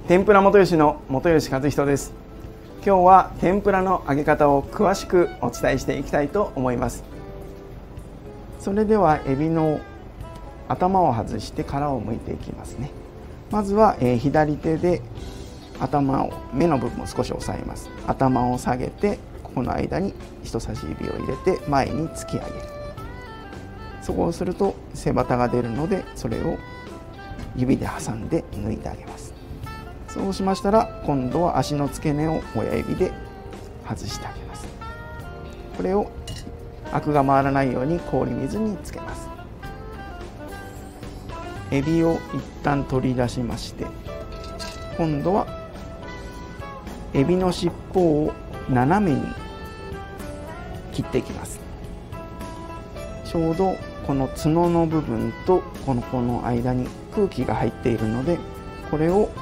天ぷら元吉の元吉和人です。今日は天ぷらの揚げ方を詳しくお伝えしていきたいと思います。それではエビの頭を外して殻を剥いていきますね。まずは左手で頭を目の部分を少し押さえます。頭を下げてここの間に人差し指を入れて前に突き上げる。そうすると背わたが出るので、それを指で挟んで抜いてあげます。そうしましたら今度は足の付け根を親指で外してあげます。これをアクが回らないように氷水につけます。エビを一旦取り出しまして、今度はエビの尻尾を斜めに切っていきます。ちょうどこの角の部分とこの間に空気が入っているので、これを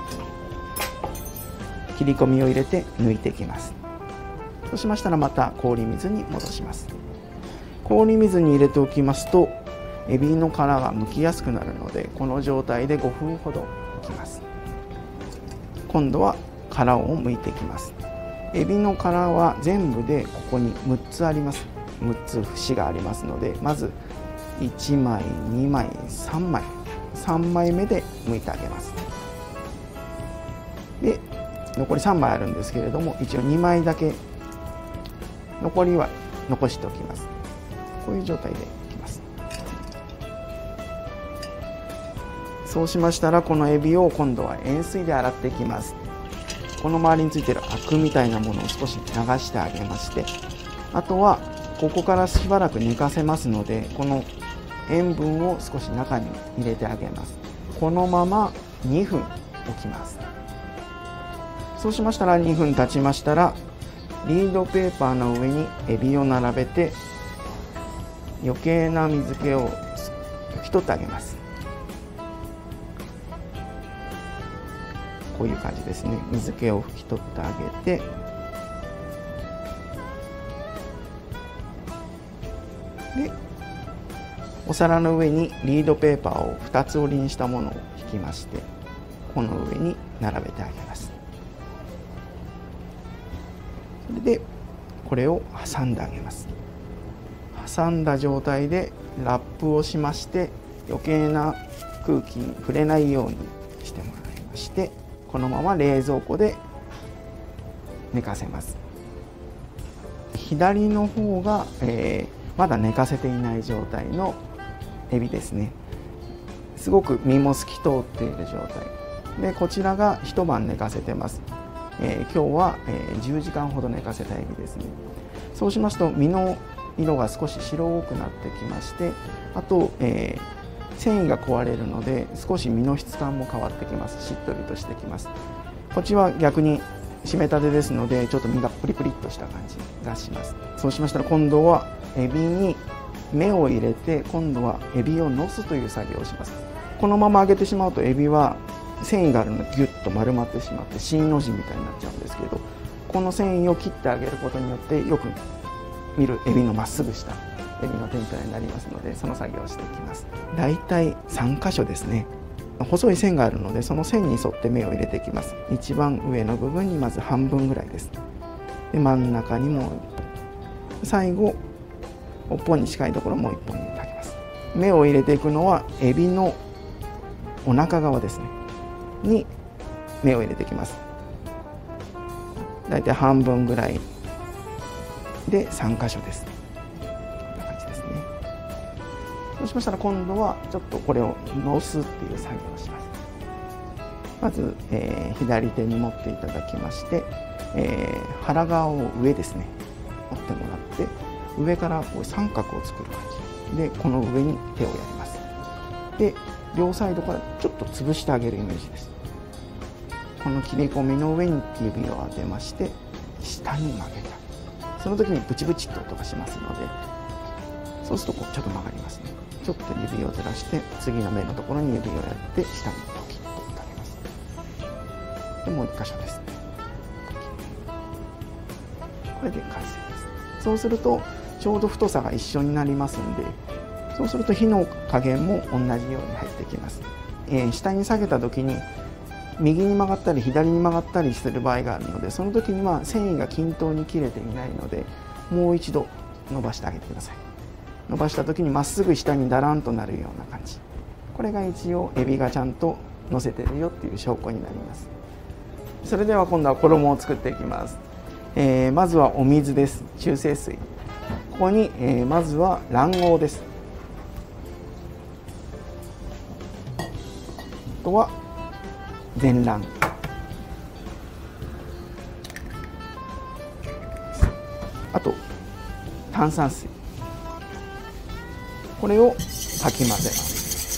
切り込みを入れて抜いていきます。そうしましたらまた氷水に戻します。氷水に入れておきますとエビの殻が剥きやすくなるので、この状態で5分ほど置きます。今度は殻を剥いていきます。エビの殻は全部でここに6つあります。6つ節がありますので、まず1枚2枚3枚目で剥いてあげます。で残り3枚あるんですけれども、一応2枚だけ残りは残しておきます。こういう状態でいきます。そうしましたらこのエビを今度は塩水で洗っていきます。この周りについているアクみたいなものを少し流してあげまして、あとはここからしばらく寝かせますので、この塩分を少し中に入れてあげます。このまま2分置きます。そうしましたら2分経ちましたら、リードペーパーの上にエビを並べて余計な水気を拭き取ってあげます。こういう感じですね。水気を拭き取ってあげて、でお皿の上にリードペーパーを2つ折りにしたものを引きまして、この上に並べてあげます。それでこれを挟んであげます。挟んだ状態でラップをしまして、余計な空気に触れないようにしてもらいまして、このまま冷蔵庫で寝かせます。左の方が、まだ寝かせていない状態のエビですね。すごく身も透き通っている状態で、こちらが一晩寝かせてます。今日は、10時間ほど寝かせたエビですね。そうしますと身の色が少し白くなってきまして、あと、繊維が壊れるので少し身の質感も変わってきます。しっとりとしてきます。こっちは逆に締めたてですので、ちょっと身がプリプリっとした感じがします。そうしましたら今度はエビに目を入れて、今度はエビをのすという作業をします。このまま揚げてしまうとエビは繊維があるのでギュッと丸まってしまって針の字みたいになっちゃうんですけど、この繊維を切ってあげることによってよく見るエビのまっすぐしたエビの天ぷらになりますので、その作業をしていきます。だいたい3箇所ですね。細い線があるので、その線に沿って目を入れていきます。一番上の部分にまず半分ぐらいです。で真ん中にも、最後尾っぽに近いところもう1本入れてあげます。目を入れていくのはエビのお腹側ですねに目を入れていきます。だいたい半分ぐらいで3箇所です。こんな感じですね。そうしましたら今度はちょっとこれをのすっていう作業をします。まず、左手に持っていただきまして、腹側を上ですね持ってもらって、上からこう三角を作る感じで、この上に手をやります。で両サイドからちょっと潰してあげるイメージです。この切り込みの上に指を当てまして下に曲げた。その時にブチブチと音がしますので、そうするとこうちょっと曲がりますね。ちょっと指をずらして次の目のところに指をやって下にポキッと打ってあげます。でもう1箇所です。これで完成です。そうするとちょうど太さが一緒になりますんで、そうすると火の加減も同じように入ってきます。下に下げた時に右に曲がったり左に曲がったりする場合があるので、その時には繊維が均等に切れていないので、もう一度伸ばしてあげてください。伸ばした時にまっすぐ下にだらんとなるような感じ。これが一応エビがちゃんと乗せてるよっていう証拠になります。それでは今度は衣を作っていきます。まずはお水です。中性水。ここに、まずは卵黄です。あとは全卵。あと炭酸水。これをかき混ぜます。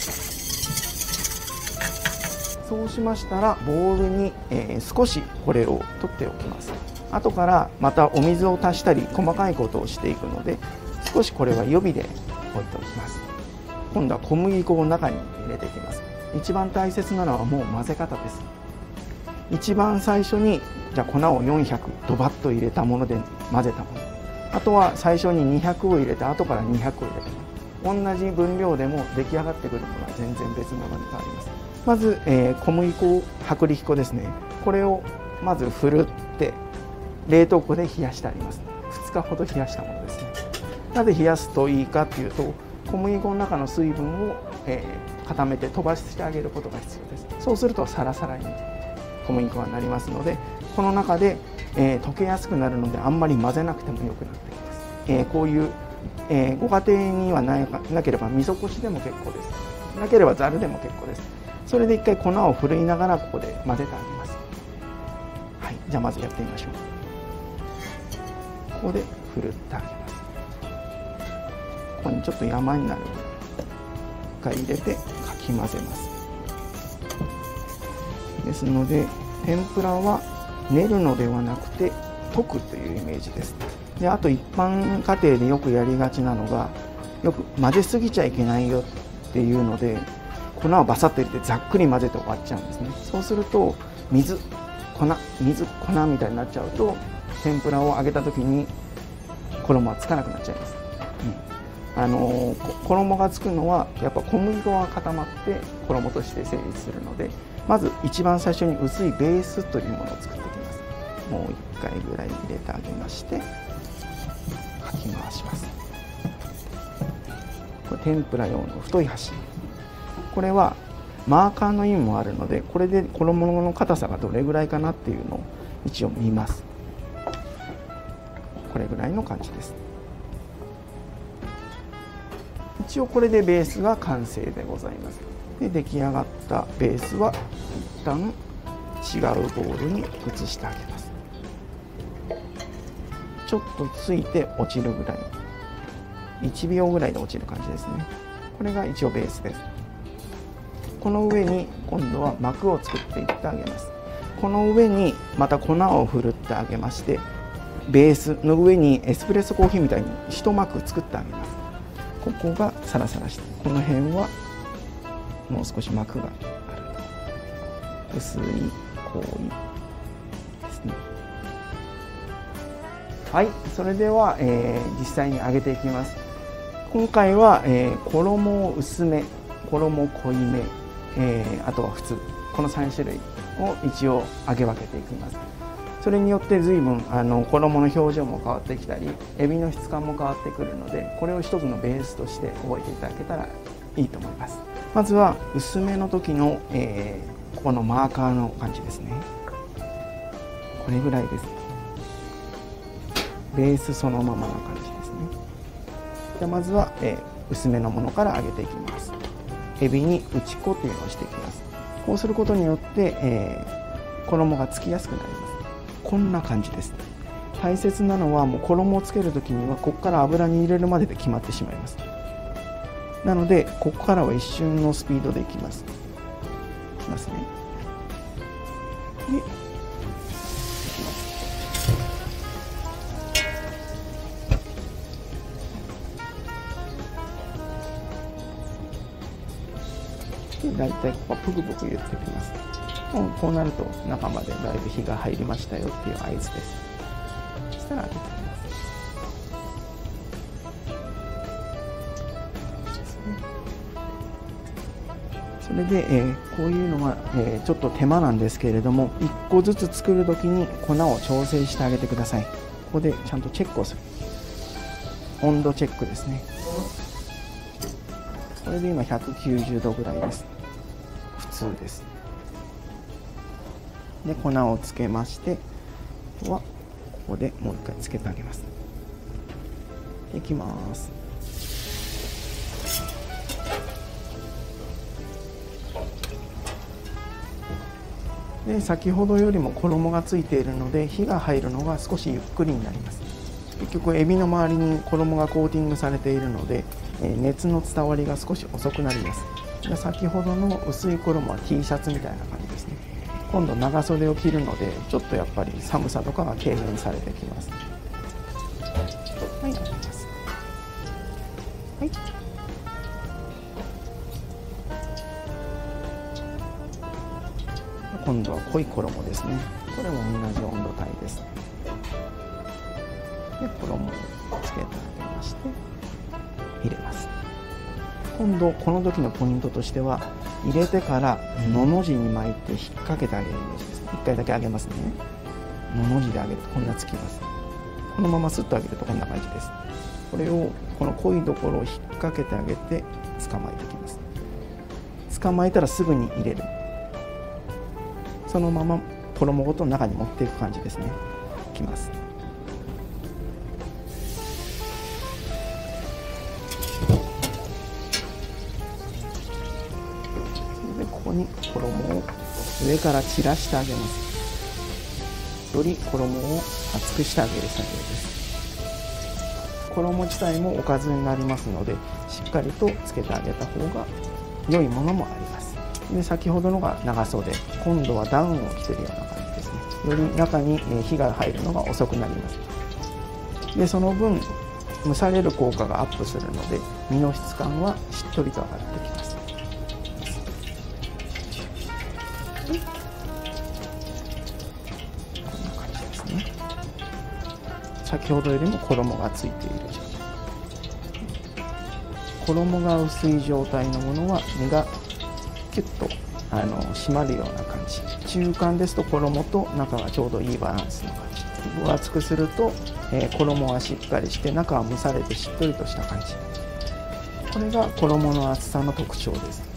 そうしましたらボウルに、少しこれを取っておきます。後からまたお水を足したり細かいことをしていくので、少しこれは予備で置いておきます。今度は小麦粉を中に入れていきます。一番大切なのはもう混ぜ方です。一番最初にじゃあ粉を400ドバッと入れたもので混ぜたもの、あとは最初に200を入れて後から200を入れて、同じ分量でも出来上がってくるものは全然別物に変わります。まず、小麦粉、薄力粉ですね。これをまずふるって冷凍庫で冷やしてあります。2日ほど冷やしたものですね。なぜ冷やすといいかというと、小麦粉の中の水分を、固めて飛ばしてあげることが必要です。そうするとサラサラに小麦粉がなりますので、この中で、溶けやすくなるのであんまり混ぜなくてもよくなっています。こういう、ご家庭にはなければ味噌こしでも結構です。なければざるでも結構です。それで一回粉をふるいながらここで混ぜてあげます。はい、じゃあまずやってみましょう。ここでふるってあげます。ここにちょっと山になるので一回入れてかき混ぜます。ですので天ぷらは練るのではなくて溶くというイメージです。であと一般家庭でよくやりがちなのが、よく混ぜすぎちゃいけないよっていうので粉をバサッと入れてざっくり混ぜて終わっちゃうんですね。そうすると水粉みたいになっちゃうと、天ぷらを揚げた時に衣はつかなくなっちゃいます。衣がつくのはやっぱ小麦粉が固まって衣として成立するので、まず一番最初に薄いベースというものを作っていきます。もう1回ぐらい入れてあげましてかき回します。これ天ぷら用の太い箸。これはマーカーの意味もあるので、これで衣の硬さがどれぐらいかなっていうのを一応見ます。これぐらいの感じです。一応これでベースが完成でございます。で出来上がったベースは一旦違うボウルに移してあげます。ちょっとついて落ちるぐらい、1秒ぐらいで落ちる感じですね。これが一応ベースです。この上に今度は膜を作っていってあげます。この上にまた粉をふるってあげまして、ベースの上にエスプレッソコーヒーみたいに一膜作ってあげます。ここがサラサラして、この辺はもう少し膜があると薄い濃いですね。はい、それでは、実際に揚げていきます。今回は、衣を薄め、衣濃いめ、あとは普通、この3種類を一応揚げ分けていきます。それによって随分衣の表情も変わってきたり、エビの質感も変わってくるので、これを一つのベースとして覚えていただけたらいいと思います。まずは薄めの時の、ここのマーカーの感じですね。これぐらいです。ベースそのままな感じですね。じゃあまずは、薄めのものから揚げていきます。エビに打ち粉というのをしていきます。こうすることによって、衣がつきやすくなります。こんな感じです。大切なのはもう衣をつけるときにはここから油に入れるまでで決まってしまいます。なのでここからは一瞬のスピードでいきます。いきますね。で、いきます。で、だいたいここはプクプク言ってきます。こうなると中までだいぶ火が入りましたよっていう合図です。そしたら開けてみます。そそれで、こういうのが、ちょっと手間なんですけれども、1個ずつ作る時に粉を調整してあげてください。ここでちゃんとチェックをする。温度チェックですね。これで今190度ぐらいです。普通です。で、粉をつけまして、あとはここでもう一回つけてあげます。いきます。で、先ほどよりも衣がついているので火が入るのが少しゆっくりになります。結局エビの周りに衣がコーティングされているので、熱の伝わりが少し遅くなります。で、先ほどの薄い衣は T シャツみたいな感じですね。今度長袖を着るのでちょっとやっぱり寒さとかが軽減されてきます。はい、開けます。はい、今度は濃い衣ですね。これも同じ温度帯です。で、衣をつけてあげまして入れます。今度この時のポイントとしては、入れてからのの字に巻いて引っ掛けてあげるイメージです。1回だけ上げますね。のの字で上げるとこんなつきます。このまますっと上げるとこんな感じです。これをこの濃いところを引っ掛けてあげて捕まえていきます。捕まえたらすぐに入れる。そのまま衣ごと中に持っていく感じですね。いきます。で、ここに衣を上から散らしてあげます。より衣を厚くしてあげる作業です。衣自体もおかずになりますので、しっかりとつけてあげた方が良いものもあります。で、先ほどのが長袖、今度はダウンを着てるような感じですね。より中に火が入るのが遅くなります。で、その分蒸される効果がアップするので、身の質感はしっとりと上がってきます。こんな感じですね。先ほどよりも衣がついている状態。衣が薄い状態のものは身がキュッと締まるような感じ。中間ですと衣と中がちょうどいいバランスの感じ。分厚くすると、衣はしっかりして中は蒸されてしっとりとした感じ。これが衣の厚さの特徴です。